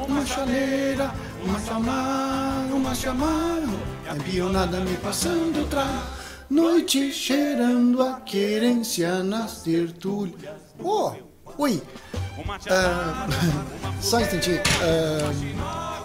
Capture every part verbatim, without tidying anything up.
uma chaleira, uma chamar, uma chamar, a pionada me passando tra, noite cheirando a querência nas tertúlias. Oh, oi, uh, só um instantinho. Uh,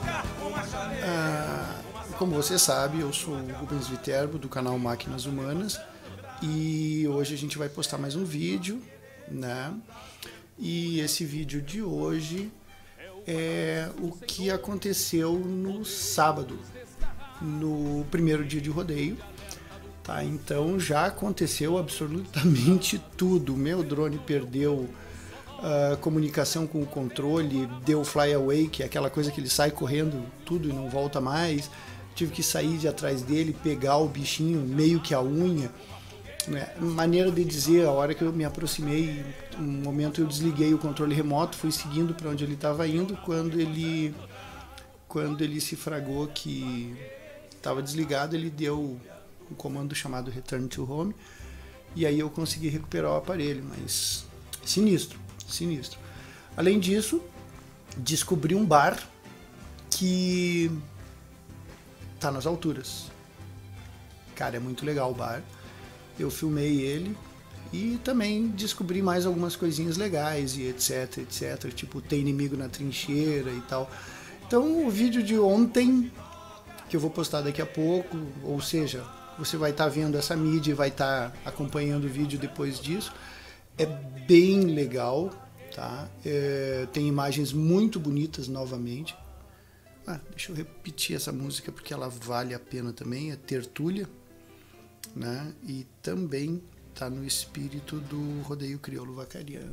uh, como você sabe, eu sou o Rubens Viterbo do canal Máquinas Humanas e hoje a gente vai postar mais um vídeo, né? E esse vídeo de hoje é o que aconteceu no sábado, no primeiro dia de rodeio, tá? Então já aconteceu absolutamente tudo. Meu drone perdeu a comunicação com o controle, deu fly away, que é aquela coisa que ele sai correndo tudo e não volta mais. Tive que sair de atrás dele, pegar o bichinho meio que a unha. Né? Maneira de dizer, a hora que eu me aproximei, um momento eu desliguei o controle remoto, fui seguindo para onde ele estava indo, quando ele quando ele se fragou que estava desligado, ele deu um comando chamado Return to Home, e aí eu consegui recuperar o aparelho, mas sinistro, sinistro. Além disso, descobri um bar que tá nas alturas. Cara, é muito legal o bar. Eu filmei ele e também descobri mais algumas coisinhas legais e etc, etc. Tipo, tem inimigo na trincheira e tal. Então, o vídeo de ontem, que eu vou postar daqui a pouco, ou seja, você vai estar tá vendo essa mídia e vai estar tá acompanhando o vídeo depois disso, é bem legal, tá? É, tem imagens muito bonitas novamente. Ah, deixa eu repetir essa música porque ela vale a pena também, é Tertúlia. Né? E também está no espírito do rodeio crioulo vacariano.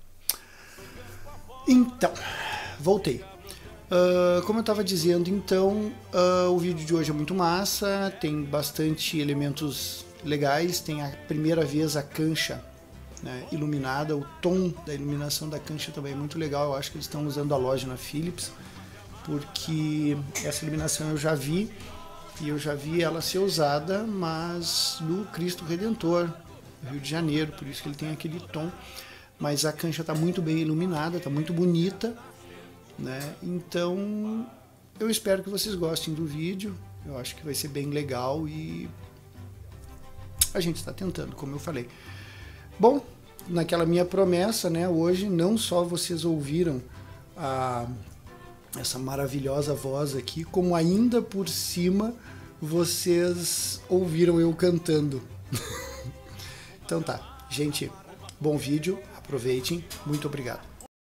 Então, voltei. Uh, como eu estava dizendo, então, uh, o vídeo de hoje é muito massa, tem bastante elementos legais, tem a primeira vez a cancha, né, iluminada, o tom da iluminação da cancha também é muito legal. Eu acho que eles estão usando a loja na Philips, porque essa iluminação eu já vi. E eu já vi ela ser usada, mas no Cristo Redentor, no Rio de Janeiro, por isso que ele tem aquele tom. Mas a cancha está muito bem iluminada, está muito bonita, né? Então eu espero que vocês gostem do vídeo. Eu acho que vai ser bem legal e a gente está tentando, como eu falei. Bom, naquela minha promessa, né? Hoje não só vocês ouviram a essa maravilhosa voz aqui, como ainda por cima vocês ouviram eu cantando. Então tá, gente, bom vídeo, aproveitem, muito obrigado.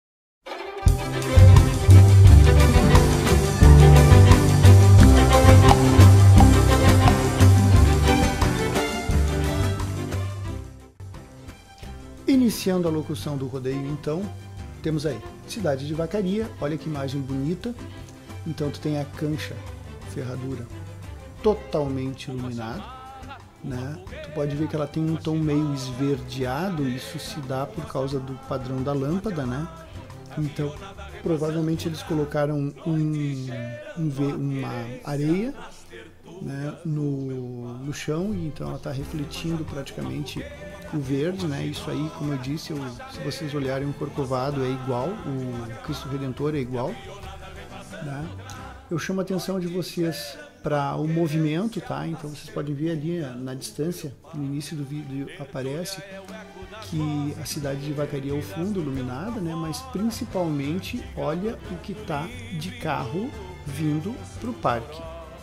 Iniciando a locução do rodeio, então, temos aí cidade de Vacaria, olha que imagem bonita. Então tu tem a cancha ferradura totalmente iluminada, né? Tu pode ver que ela tem um tom meio esverdeado, isso se dá por causa do padrão da lâmpada, né? Então provavelmente eles colocaram um, um, uma areia, né, no, no chão, e então ela está refletindo praticamente o verde, né? Isso aí, como eu disse, eu, se vocês olharem, o Corcovado é igual, o Cristo Redentor é igual, né? Eu chamo a atenção de vocês para o movimento, tá? Então vocês podem ver ali na distância, no início do vídeo aparece que a cidade de Vacaria é o fundo, iluminada, né? Mas principalmente, olha o que tá de carro vindo para o parque.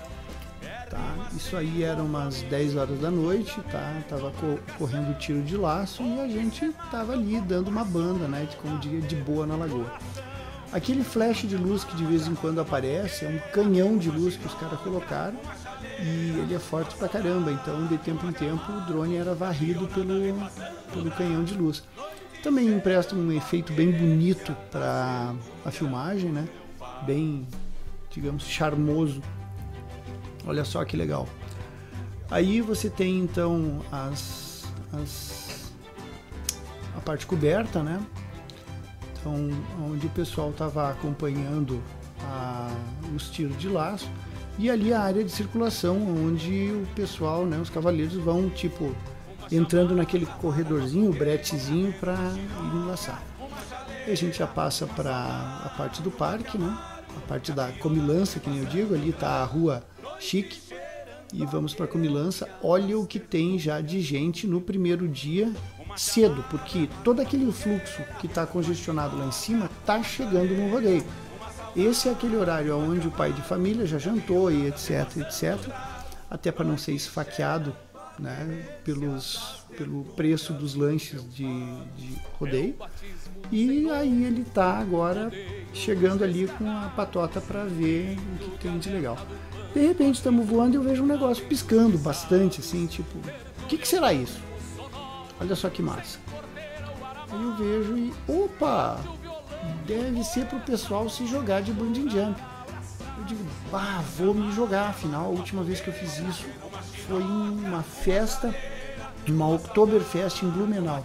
Tá? Isso aí era umas dez horas da noite, tá? Tava co correndo tiro de laço e a gente tava ali dando uma banda, né? De, como diria, de boa na lagoa. Aquele flash de luz que de vez em quando aparece é um canhão de luz que os caras colocaram e ele é forte pra caramba, então de tempo em tempo o drone era varrido pelo, pelo canhão de luz. Também empresta um efeito bem bonito para a filmagem, né? Bem, digamos, charmoso. Olha só que legal. Aí você tem então as, as, a parte coberta, né? Então, onde o pessoal estava acompanhando a, os tiros de laço. E ali a área de circulação, onde o pessoal, né, os cavaleiros vão, tipo, entrando naquele corredorzinho, bretezinho, para enlaçar. E a gente já passa para a parte do parque, né? a parte da comilança, que nem eu digo, ali tá a rua chique, e vamos para a comilança. Olha o que tem já de gente no primeiro dia, cedo, porque todo aquele fluxo que está congestionado lá em cima está chegando no rodeio. Esse é aquele horário onde o pai de família já jantou e etc, etc, até para não ser esfaqueado, né, pelos, pelo preço dos lanches de, de rodeio. E aí ele está agora chegando ali com a patota para ver o que tem de legal. De repente estamos voando e eu vejo um negócio piscando bastante, assim, tipo, o que, que será isso? Olha só que massa. Aí eu vejo e, opa, deve ser para o pessoal se jogar de bungee jump. Eu digo, bah, vou me jogar. Afinal, a última vez que eu fiz isso foi em uma festa, uma Oktoberfest em Blumenau.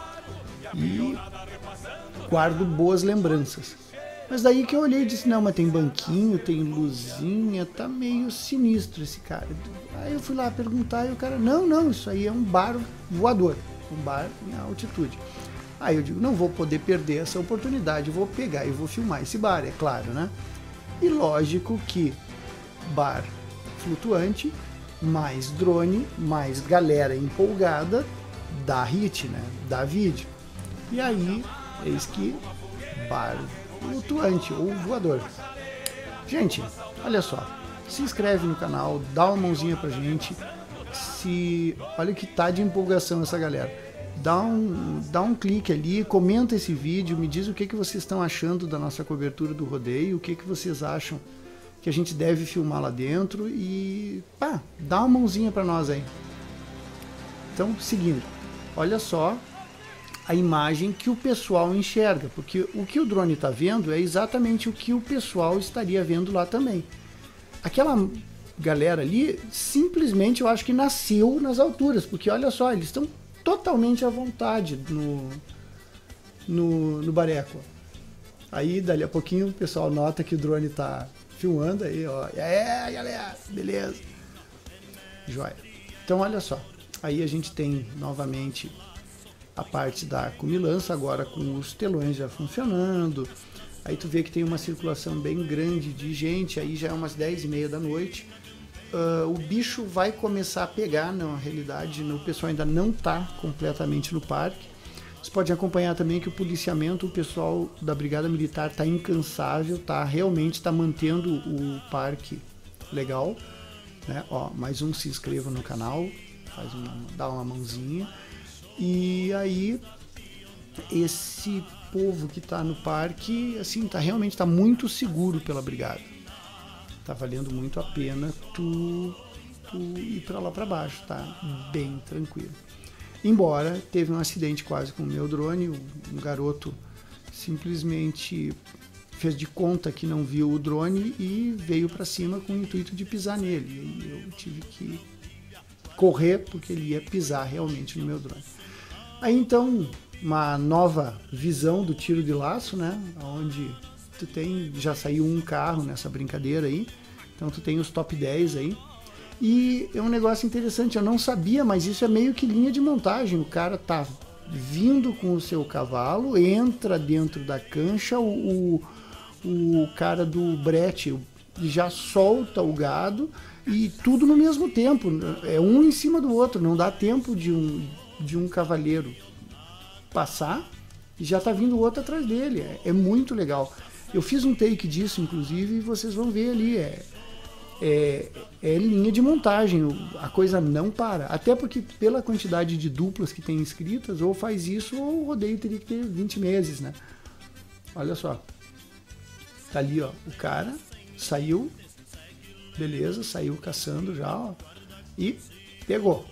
E guardo boas lembranças. Mas daí que eu olhei e disse, não, mas tem banquinho, tem luzinha, tá meio sinistro esse cara. Aí eu fui lá perguntar e o cara, não, não, isso aí é um bar voador, um bar em altitude. Aí eu digo, não vou poder perder essa oportunidade, vou pegar e vou filmar esse bar, é claro, né? E lógico que bar flutuante, mais drone, mais galera empolgada, dá hit, né? Dá vídeo. E aí, eis que bar flutuante ou voador. Gente, olha só, se inscreve no canal, dá uma mãozinha pra gente. Se olha que tá de empolgação essa galera. Dá um, dá um clique ali, comenta esse vídeo, me diz o que, que vocês estão achando da nossa cobertura do rodeio, o que, que vocês acham que a gente deve filmar lá dentro e pá, dá uma mãozinha para nós aí. Então, seguindo, olha só a imagem que o pessoal enxerga, porque o que o drone está vendo é exatamente o que o pessoal estaria vendo lá também. Aquela galera ali, simplesmente eu acho que nasceu nas alturas, porque olha só, eles estão totalmente à vontade no, no, no bareco. Aí, dali a pouquinho, o pessoal nota que o drone está filmando aí, ó. É, galera, beleza. Joia. Então, olha só. Aí a gente tem, novamente, a parte da comilança, agora com os telões já funcionando. Aí tu vê que tem uma circulação bem grande de gente, aí já é umas dez e meia da noite. Uh, o bicho vai começar a pegar, na realidade, o pessoal ainda não está completamente no parque. Você pode acompanhar também que o policiamento, o pessoal da Brigada Militar está incansável, tá, realmente está mantendo o parque legal, né? Ó, mais um, se inscreva no canal, faz uma, dá uma mãozinha. E aí, esse povo que está no parque, assim, tá, realmente está muito seguro pela Brigada. Tá valendo muito a pena tu, tu ir para lá para baixo, tá bem tranquilo. Embora teve um acidente quase com o meu drone, um garoto simplesmente fez de conta que não viu o drone e veio para cima com o intuito de pisar nele. E eu tive que correr porque ele ia pisar realmente no meu drone. Aí então, uma nova visão do tiro de laço, né? Onde tu tem, já saiu um carro nessa brincadeira aí, então tu tem os top dez aí. E é um negócio interessante, eu não sabia, mas isso é meio que linha de montagem. O cara tá vindo com o seu cavalo, entra dentro da cancha, o, o, o cara do brete já solta o gado e tudo no mesmo tempo, é um em cima do outro, não dá tempo de um, de um cavaleiro passar e já tá vindo o outro atrás dele. É, é muito legal. Eu fiz um take disso, inclusive, e vocês vão ver ali, é É, é linha de montagem, a coisa não para. Até porque pela quantidade de duplas que tem inscritas, ou faz isso ou o rodeio teria que ter vinte meses, né? Olha só. Tá ali, ó, o cara saiu, beleza, saiu caçando já, ó, e pegou.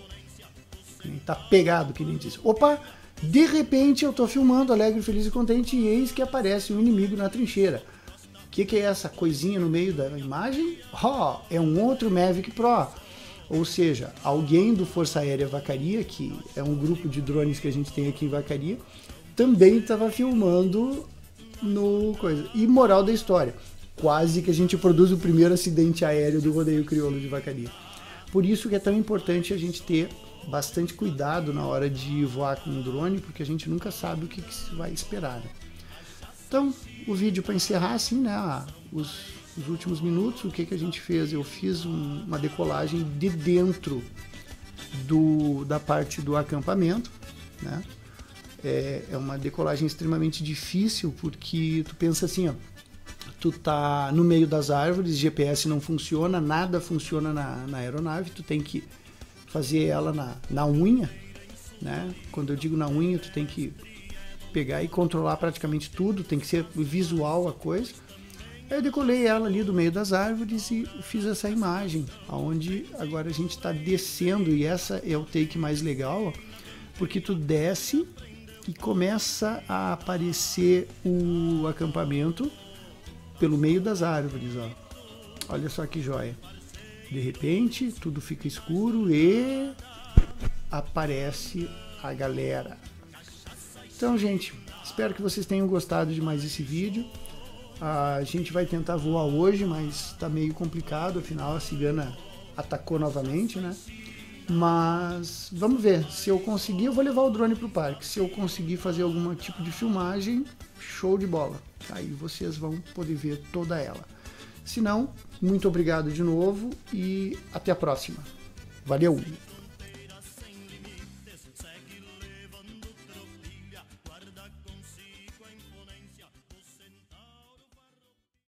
Tá pegado, que nem disse. Opa, de repente eu tô filmando, alegre, feliz e contente, e eis que aparece um inimigo na trincheira. O que, que é essa coisinha no meio da imagem? Oh, é um outro Mavic Pro. Ou seja, alguém do Força Aérea Vacaria, que é um grupo de drones que a gente tem aqui em Vacaria, também estava filmando no coisa. E moral da história, quase que a gente produz o primeiro acidente aéreo do rodeio crioulo de Vacaria. Por isso que é tão importante a gente ter bastante cuidado na hora de voar com um drone, porque a gente nunca sabe o que, que se vai esperar, né? Então, o vídeo para encerrar assim, né? Os, os últimos minutos, o que, que a gente fez? Eu fiz um, uma decolagem de dentro do, da parte do acampamento, né? É, é uma decolagem extremamente difícil, porque tu pensa assim, ó, tu tá no meio das árvores, G P S não funciona, nada funciona na, na aeronave, tu tem que fazer ela na, na unha, né? Quando eu digo na unha, tu tem que pegar e controlar praticamente tudo, tem que ser visual a coisa. Aí eu decolei ela ali do meio das árvores e fiz essa imagem, onde agora a gente está descendo, e essa é o take mais legal, ó, porque tu desce e começa a aparecer o acampamento pelo meio das árvores, ó. Olha só que joia. De repente, tudo fica escuro e aparece a galera. Então, gente, espero que vocês tenham gostado de mais esse vídeo. A gente vai tentar voar hoje, mas tá meio complicado, afinal a cigana atacou novamente, né? Mas vamos ver, se eu conseguir, eu vou levar o drone pro parque. Se eu conseguir fazer algum tipo de filmagem, show de bola. Aí vocês vão poder ver toda ela. Se não, muito obrigado de novo e até a próxima. Valeu!